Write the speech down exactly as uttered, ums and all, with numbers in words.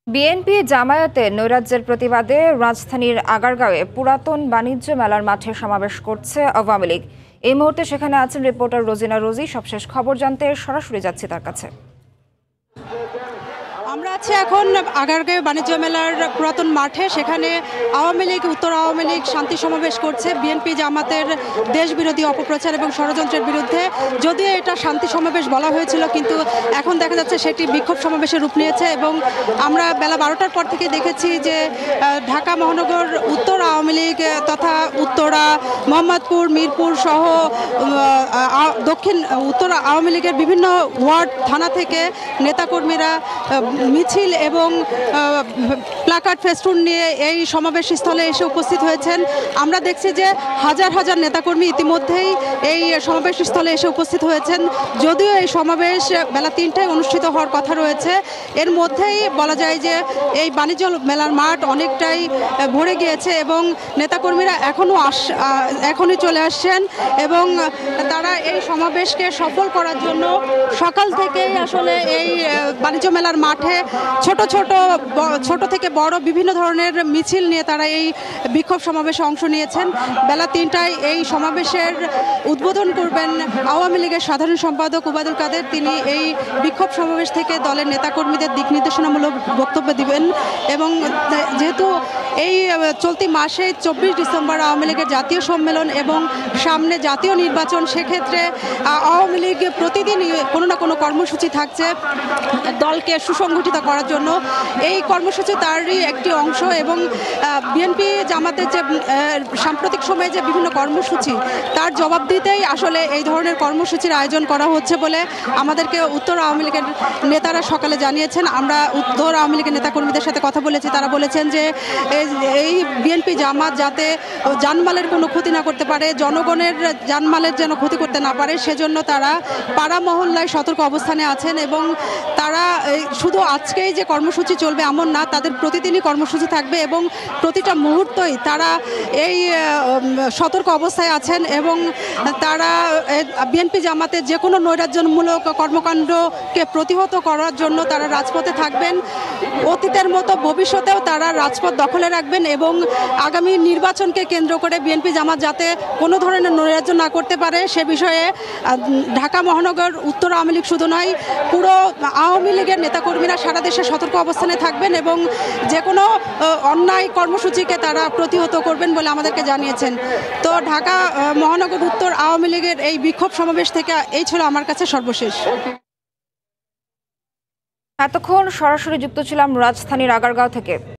BNP জামায়াতের নৈরাজ্যের প্রতিবাদে রাজধানীর আগারগাঁওয়ে পুরাতন বাণিজ্য মেলার মাঠে সমাবেশ করছে আওয়ামী লীগ। এই মুহূর্তে সেখানে আছেন রিপোর্টার রোজিনা রোজি। সবশেষ খবর জানতে সরাসরি যাচ্ছি তার কাছে। আমরা আছি এখন আগারগাঁও বাণিজ্য মেলার পুরাতন মাঠে। সেখানে আওয়ামী লীগ, উত্তর আওয়ামী লীগ শান্তি সমাবেশ করছে বিএনপি জামাতের দেশবিরোধী অপপ্রচার এবং ষড়যন্ত্রের বিরুদ্ধে। যদিও এটা শান্তি সমাবেশ বলা হয়েছিল, কিন্তু এখন দেখা যাচ্ছে সেটি বিক্ষোভ সমাবেশের রূপ নিয়েছে। এবং আমরা বেলা বারোটার পর থেকে দেখেছি যে ঢাকা মহানগর উত্তর আওয়ামী লীগ তথা উত্তরা, মোহাম্মদপুর, মিরপুর সহ দক্ষিণ উত্তর আওয়ামী লীগের বিভিন্ন ওয়ার্ড থানা থেকে নেতাকর্মীরা মিছিল এবং প্লাকার্ড ফেস্টুন নিয়ে এই সমাবেশ স্থলে এসে উপস্থিত হয়েছেন। আমরা দেখছি যে হাজার হাজার নেতাকর্মী ইতিমধ্যেই এই সমাবেশ স্থলে এসে উপস্থিত হয়েছেন। যদিও এই সমাবেশ বেলা তিনটায় অনুষ্ঠিত হওয়ার কথা রয়েছে, এর মধ্যেই বলা যায় যে এই বাণিজ্য মেলার মাঠ অনেকটাই ভরে গিয়েছে এবং নেতাকর্মীরা এখনও আস এখনই চলে আসছেন এবং তারা এই সমাবেশকে সফল করার জন্য সকাল থেকেই আসলে এই বাণিজ্য মেলার মাঠে ছোট ছোট ছোট থেকে বড় বিভিন্ন ধরনের মিছিল নিয়ে তারা এই বিক্ষোভ সমাবেশে অংশ নিয়েছেন। বেলা তিনটায় এই সমাবেশের উদ্বোধন করবেন আওয়ামী লীগের সাধারণ সম্পাদক ওবায়দুল কাদের। তিনি এই বিক্ষোভ সমাবেশ থেকে দলের নেতাকর্মীদের দিক নির্দেশনামূলক বক্তব্য দিবেন। এবং যেহেতু এই চলতি মাসে চব্বিশ ডিসেম্বর আওয়ামী লীগের জাতীয় সম্মেলন এবং সামনে জাতীয় নির্বাচন, সেক্ষেত্রে আওয়ামী লীগ প্রতিদিনই কোনো না কোনো কর্মসূচি থাকছে দলকে সুসংগঠিত করার জন্য। এই কর্মসূচি তারই একটি অংশ এবং বিএনপি জামাতের যে সাম্প্রতিক সময়ে যে বিভিন্ন কর্মসূচি, তার জবাব দিতেই আসলে এই ধরনের কর্মসূচির আয়োজন করা হচ্ছে বলে আমাদেরকে উত্তর আওয়ামী লীগের নেতারা সকালে জানিয়েছেন। আমরা উত্তর আওয়ামী লীগের নেতাকর্মীদের সাথে কথা বলেছি, তারা বলেছেন যে এই বিএনপি জামাত যাতে জানমালের কোনো ক্ষতি না করতে পারে, জনগণের জানমালের যেন ক্ষতি করতে না পারে, সেজন্য তারা পাড়া মহল্লায় সতর্ক অবস্থানে আছেন। এবং তারা শুধু আজকেই যে কর্মসূচি চলবে এমন না, তাদের প্রতিদিনই কর্মসূচি থাকবে এবং প্রতিটা মুহূর্তই তারা এই সতর্ক অবস্থায় আছেন এবং তারা বিএনপি জামাতের যে কোনো নৈরাজ্যমূলক কর্মকাণ্ডকে প্রতিহত করার জন্য তারা রাজপথে থাকবেন। অতীতের মতো ভবিষ্যতেও তারা রাজপথ দখলে রাখবেন এবং আগামী নির্বাচনকে কেন্দ্র করে বিএনপি জামাত যাতে কোনো ধরনের নৈরাজ্য না করতে পারে সে বিষয়ে ঢাকা মহানগর উত্তর আওয়ামী লীগ শুধু নয়, পুরো আওয়ামী লীগের নেতাকর্মীরা সারা দেশে সতর্ক অবস্থানে থাকবেন এবং যে কোনো অন্যায় কর্মসূচিকে তারা প্রতিহত করবেন বলে আমাদেরকে জানিয়েছেন। তো ঢাকা মহানগর উত্তর আওয়ামী লীগের এই বিক্ষোভ সমাবেশ থেকে এই ছিল আমার কাছে সর্বশেষ। এতক্ষণ সরাসরি যুক্ত ছিলাম রাজধানীর আগারগাঁও থেকে।